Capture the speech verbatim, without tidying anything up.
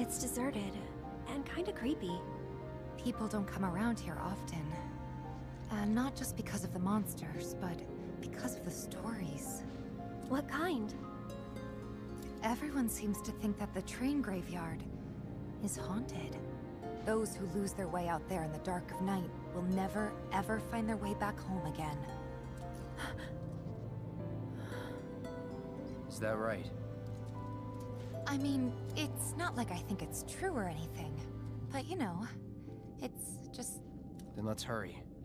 It's deserted and kinda creepy. People don't come around here often. And not just because of the monsters, but because of the stories. What kind? Everyone seems to think that the train graveyard is haunted. Those who lose their way out there in the dark of night will never, ever find their way back home again. Is that right? I mean, it's not like I think it's true or anything. But you know, it's just... Then let's hurry.